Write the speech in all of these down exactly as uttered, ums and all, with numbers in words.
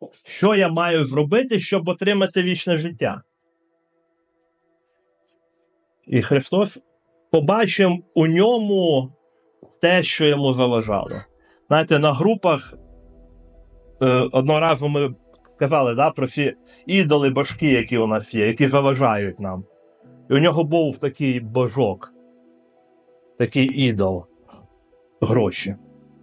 Що я маю зробити, щоб отримати вічне життя? І Христос побачив у ньому те, що йому заважало. Знаєте, на групах е, одного разу ми казали, да, про ці ідоли божки, які у нас є, які заважають нам. І у нього був такий божок, такий ідол, гроші.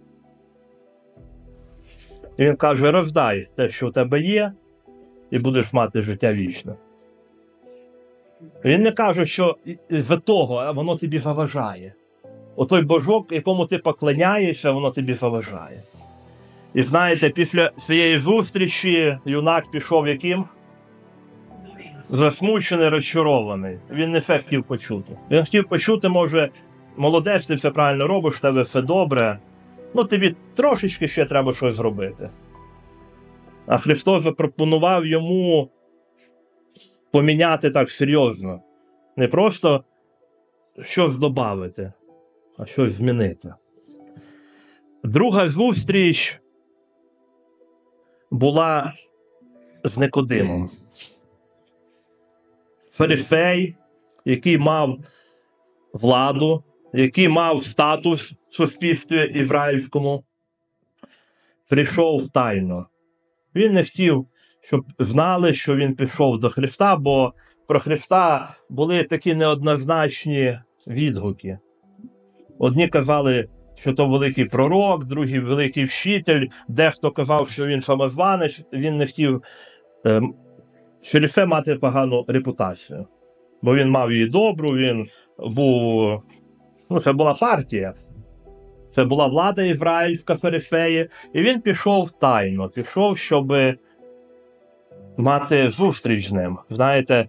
І він каже, роздай те, що у тебе є, і будеш мати життя вічне. Він не каже, що з того воно тобі заважає. Отой божок, якому ти поклоняєшся, воно тобі заважає. І знаєте, після цієї зустрічі юнак пішов яким? Засмучений, розчарований. Він не все хотів почути. Він хотів почути, може, молодець, ти все правильно робиш, в тебе все добре. Ну, тобі трошечки ще треба щось зробити. А Христос запропонував йому поміняти так серйозно. Не просто щось додати, а щось змінити. Друга зустріч була з Никодимом. Фарисей, який мав владу, який мав статус в суспільстві ізраїльському, прийшов тайно. Він не хотів, щоб знали, що він пішов до Христа, бо про Христа були такі неоднозначні відгуки. Одні казали, що то великий пророк, другі великий вчитель, дехто казав, що він самозванець, він не хотів е, через це мати погану репутацію. Бо він мав її добру, він був, ну це була партія, це була влада ізраїльська, фарисеї, і він пішов тайно, пішов, щоб мати зустріч з ним. Знаєте,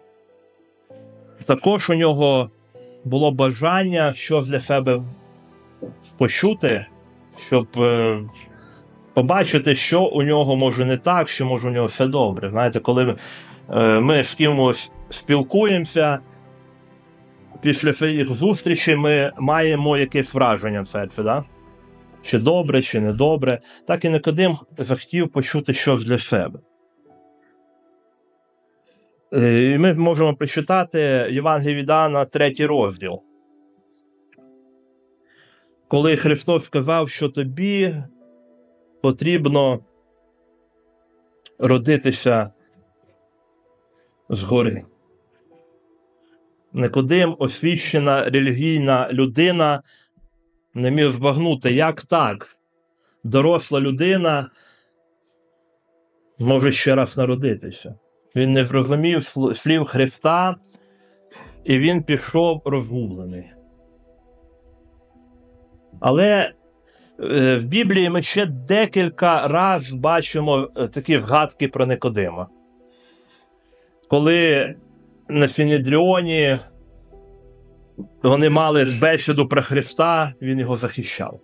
також у нього було бажання щось для себе почути, щоб е, побачити, що у нього може не так, що може у нього все добре. Знаєте, коли е, ми з кимось спілкуємося, після своїх зустрічей ми маємо якесь враження в серці, да? Чи добре, чи не добре. Так і Никодим захотів почути щось для себе. І ми можемо прочитати Євангеліє від Іоанна, третій розділ. Коли Христос сказав, що тобі потрібно родитися згори. Никодим, освічена релігійна людина, не міг збагнути, як так доросла людина може ще раз народитися. Він не зрозумів слів Христа, і він пішов розгублений. Але в Біблії ми ще декілька разів бачимо такі згадки про Никодима. Коли на Синедріоні вони мали бесіду про Христа, він його захищав.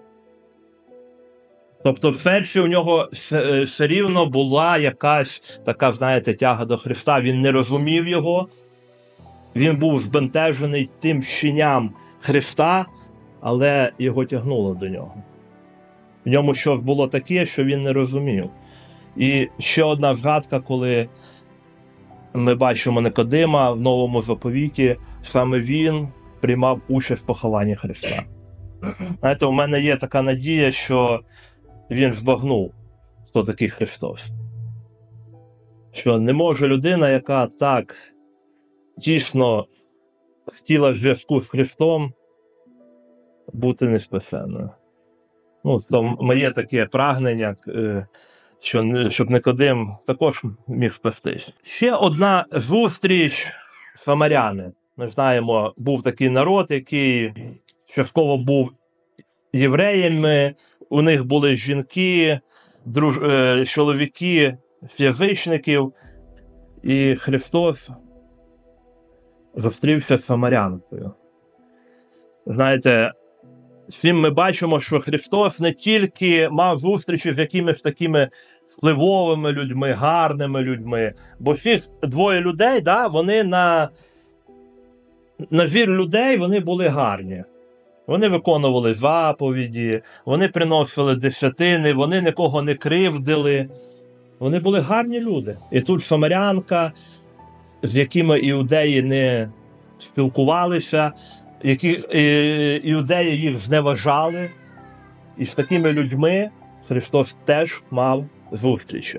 Тобто в серці у нього все рівно була якась така, знаєте, тяга до Христа. Він не розумів його, він був збентежений тим вченням Христа, але його тягнуло до нього. В ньому щось було таке, що він не розумів. І ще одна згадка, коли ми бачимо Никодима в Новому Заповіті, саме він приймав участь в похованні Христа. Знаєте, у мене є така надія, що він збагнув, хто такий Христос. Що не може людина, яка так дійсно хотіла в зв'язку з Христом, бути неспасенною. Ну, то моє таке прагнення, що, щоб Никодим також міг спастись. Ще одна зустріч – самаряни. Ми знаємо, був такий народ, який частково був євреями, у них були жінки, друж... чоловіки язичників, і Христос зустрівся з самарянкою. Знаєте, всім ми бачимо, що Христос не тільки мав зустрічі з якимись такими впливовими людьми, гарними людьми, бо всіх двоє людей, да, вони на, на вір людей, вони були гарні. Вони виконували заповіді, вони приносили десятини, вони нікого не кривдили. Вони були гарні люди. І тут самарянка, з якими іудеї не спілкувалися, які е, іудеї їх зневажали. І з такими людьми Христос теж мав зустрічі.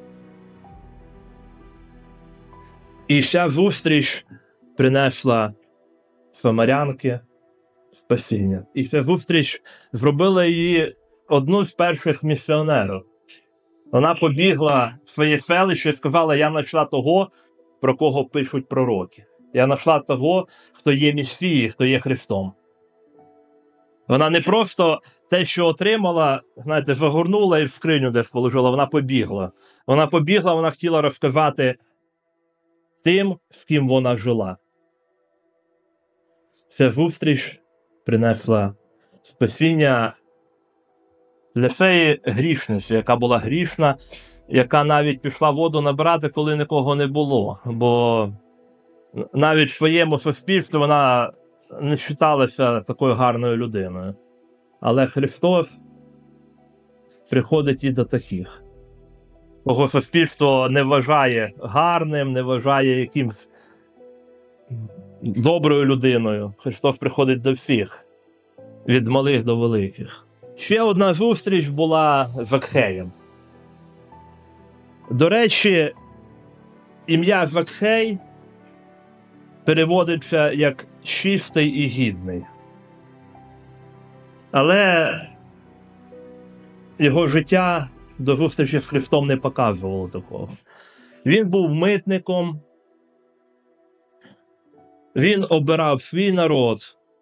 І ця зустріч принесла самарянки спасіння. І ця зустріч зробила її одну з перших місіонерів. Вона побігла в своє селище і сказала: я знайшла того, про кого пишуть пророки. Я знайшла того, хто є Месією, хто є Христом. Вона не просто те, що отримала, знаєте, загорнула і в скриню десь положила, вона побігла. Вона побігла, вона хотіла розказати тим, з ким вона жила. Ця зустріч принесла спасіння для цієї грішниці, яка була грішна, яка навіть пішла воду набирати, коли нікого не було. Бо навіть в своєму суспільстві вона не вважалася такою гарною людиною. Але Христос приходить і до таких, кого суспільство не вважає гарним, не вважає якимсь доброю людиною. Христос приходить до всіх, від малих до великих. Ще одна зустріч була з Закхеєм. До речі, ім'я Закхей переводиться як «чистий і гідний». Але його життя до зустрічі з Христом не показувало такого. Він був митником, він обирав свій народ,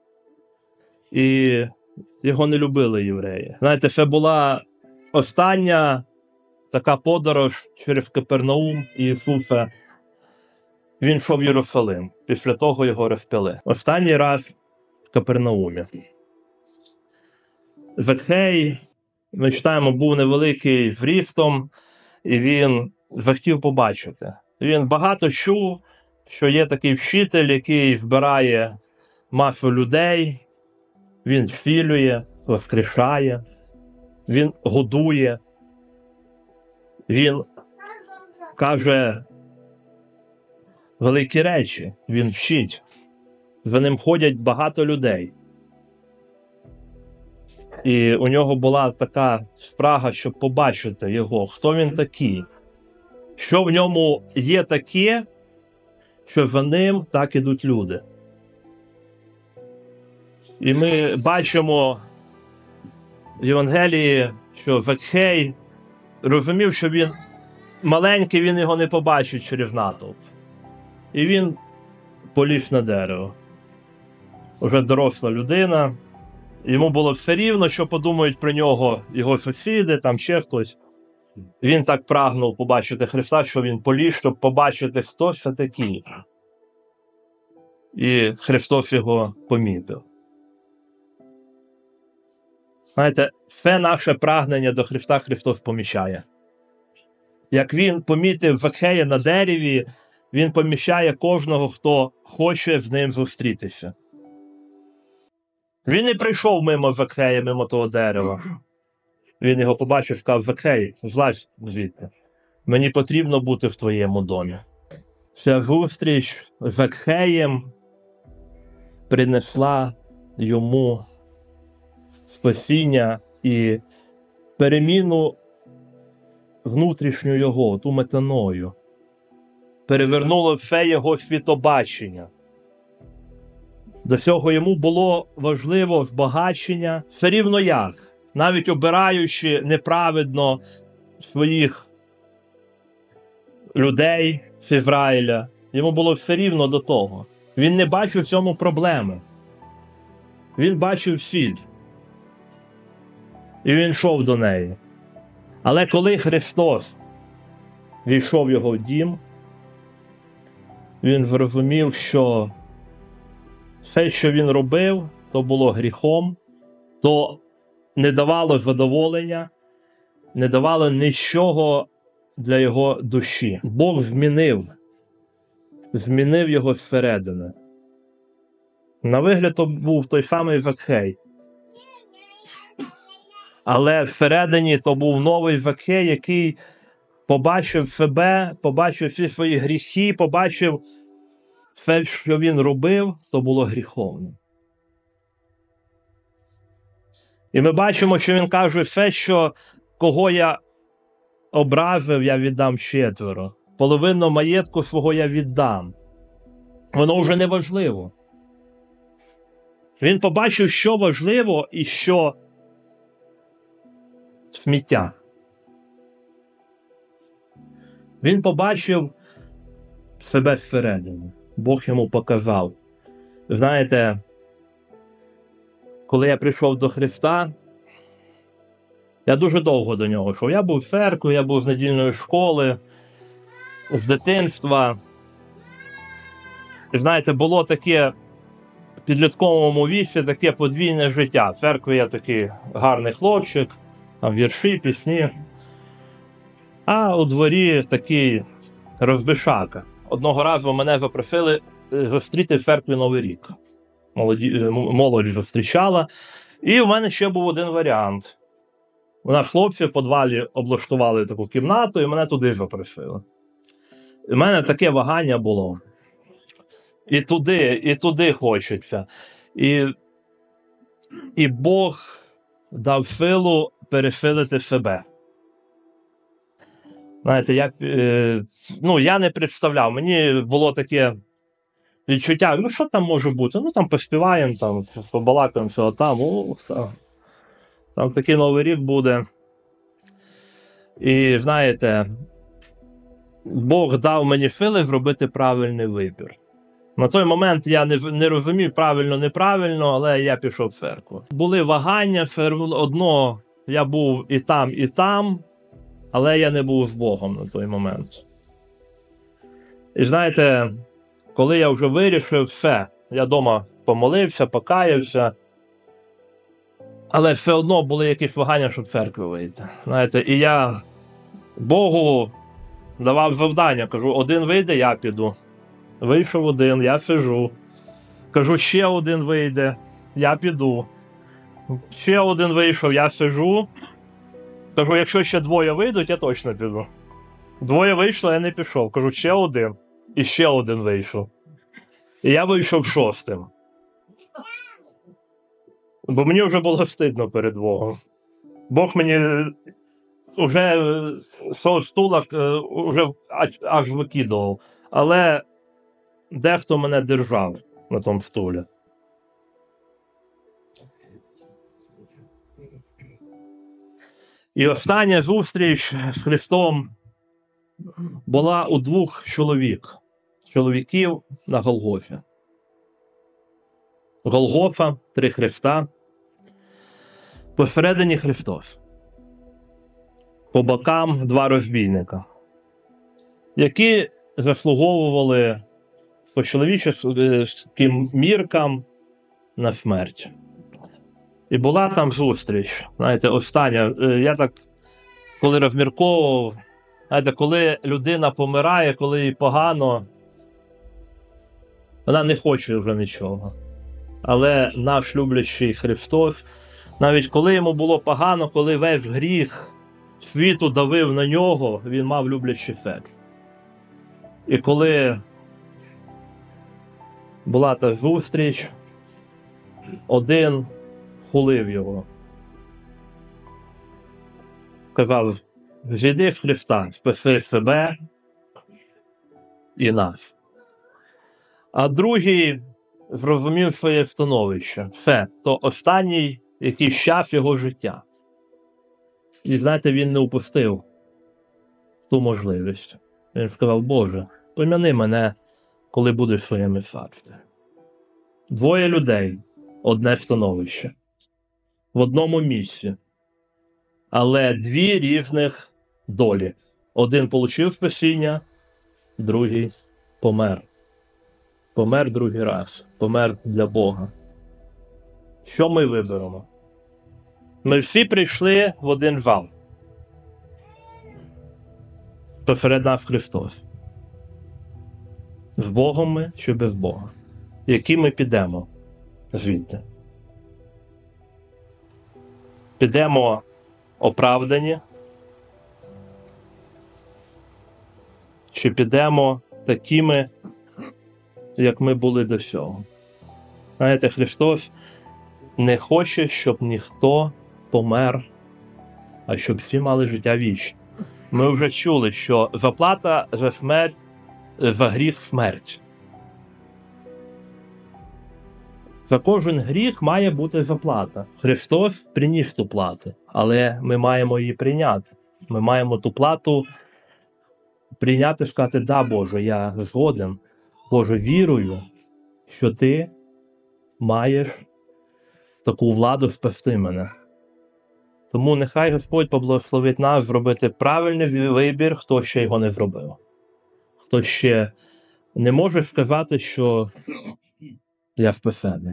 і його не любили євреї. Знаєте, це була остання така подорож через Капернаум Ісуса. Він йшов в Єрусалим, після того його розп'яли. Останній раз в Капернаумі. Закхей, ми читаємо, був невеликий зрістом, і він захотів побачити. Він багато чув, що є такий вчитель, який збирає масу людей, він зцілює, воскрешає, він годує, він каже великі речі, він вчить. За ним ходять багато людей. І у нього була така спрага, щоб побачити його, хто він такий, що в ньому є таке, що за ним так ідуть люди. І ми бачимо в Євангелії, що Закхей розумів, що він маленький, він його не побачить через натовп. І він поліз на дерево. Уже доросла людина. Йому було все рівно, що подумають про нього його сусіди, там ще хтось. Він так прагнув побачити Христа, що він поліз, щоб побачити, хто це такий. І Христос його помітив. Знаєте, все наше прагнення до Христа Христос помічає. Як він помітив Закхея на дереві, він помічає кожного, хто хоче з ним зустрітися. Він не прийшов мимо Закхея, мимо того дерева. Він його побачив і сказав: Закхей, злазь звідти. Мені потрібно бути в твоєму домі. Ця зустріч з Закхеєм принесла йому спасіння і переміну внутрішню його, ту метаною. Перевернуло все його світобачення. До цього йому було важливо збагачення, все рівно як, навіть обираючи неправедно своїх людей з Ізраїля, йому було все рівно до того. Він не бачив в цьому проблеми. Він бачив ціль. І він йшов до неї. Але коли Христос війшов в його дім, він зрозумів, що все, що він робив, то було гріхом, то не давало задоволення, не давало нічого для його душі. Бог змінив, змінив його зсередини. На вигляд то був той самий Закхей. Але всередині то був новий Закхей, який побачив себе, побачив всі свої гріхи, побачив все, що він робив, то було гріховно. І ми бачимо, що він каже, все, що кого я образив, я віддам четверо. Половину маєтку свого я віддам. Воно вже не важливо. Він побачив, що важливо і що сміття. Він побачив себе всередині. Бог йому показав. Знаєте, коли я прийшов до Христа, я дуже довго до нього йшов. Я був в церкві, я був з недільної школи, з дитинства. І знаєте, було таке в підлітковому віці таке подвійне життя. В церкві я такий гарний хлопчик, там вірші, пісні. А у дворі такий розбишака. Одного разу мене запросили зустріти в церкві Новий рік. Молоді, молодь зустрічала. І в мене ще був один варіант. У нас хлопці в підвалі облаштували таку кімнату, і мене туди запросили. І в мене таке вагання було. І туди, і туди хочеться. І, і Бог дав силу пересилити себе. Знаєте, я, е, ну, я не представляв, мені було таке відчуття, ну що там може бути? Ну там поспіваємо, там, побалакаємо всього там, о, там, там такий Новий рік буде. І знаєте, Бог дав мені сили зробити правильний вибір. На той момент я не, не розумів правильно-неправильно, але я пішов в церкву. Були вагання, все одно я був і там, і там, але я не був з Богом на той момент. І знаєте, коли я вже вирішив, все, я вдома помолився, покаявся, але все одно були якісь вагання, щоб в церкву вийти. Знаєте, і я Богу давав завдання, кажу, один вийде, я піду. Вийшов один, я сижу. Кажу, ще один вийде, я піду. Ще один вийшов, я сижу. Кажу, якщо ще двоє вийдуть, я точно піду. Двоє вийшло, я не пішов. Кажу, ще один. І ще один вийшов. І я вийшов шостим. Бо мені вже було стидно перед Богом. Бог мені вже свого стула вже аж викидував. Але дехто мене держав на тому стулі. І остання зустріч з Христом була у двох чоловік. Чоловіків на Голгофі. Голгофа, три хреста. Посередині Христос. По бокам два розбійника, які заслуговували по чоловічим міркам на смерть. І була там зустріч, знаєте, остання. Я так, коли розмірковував, знаєте, коли людина помирає, коли їй погано, вона не хоче вже нічого. Але наш люблячий Христос, навіть коли йому було погано, коли весь гріх світу давив на нього, він мав любляче серце. І коли була та зустріч, один хулив його. Казав, зійди з Христа, спаси себе і нас. А другий зрозумів своє становище. Все, то останній якийсь час його життя. І, знаєте, він не упустив ту можливість. Він сказав, Боже, пом'яни мене, коли будеш в своєму царстві. Двоє людей, одне становище. В одному місці. Але дві різних долі. Один отримав спасіння, другий помер. Помер другий раз. Помер для Бога. Що ми виберемо? Ми всі прийшли в один зал. Посеред нас Христос. З Богом ми чи без Бога? Які ми підемо звідти? Підемо оправдані, чи підемо такими, як ми були до цього. Знаєте, Христос не хоче, щоб ніхто помер, а щоб всі мали життя вічне. Ми вже чули, що заплата за смерть, за гріх – смерть. За кожен гріх має бути заплата. Христос приніс ту плату, але ми маємо її прийняти. Ми маємо ту плату прийняти і сказати: «Да, Боже, я згоден, Боже, вірую, що Ти маєш таку владу спасти мене». Тому нехай Господь поблагословить нас зробити правильний вибір, хто ще його не зробив. Хто ще не може сказати, що я спасений.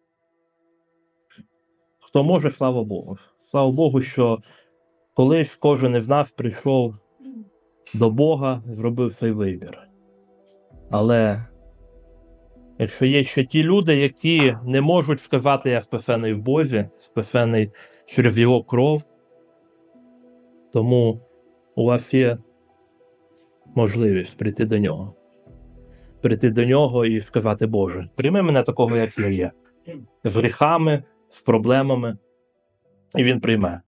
Хто може, слава Богу. Слава Богу, що колись кожен із нас прийшов до Бога, зробив цей вибір. Але якщо є ще ті люди, які не можуть сказати: «Я спасений в Бозі, спасений через Його кров», тому у вас є можливість прийти до Нього. Прийти до Нього і сказати: «Боже, прийми мене такого, як я є». З гріхами, з проблемами. І Він прийме.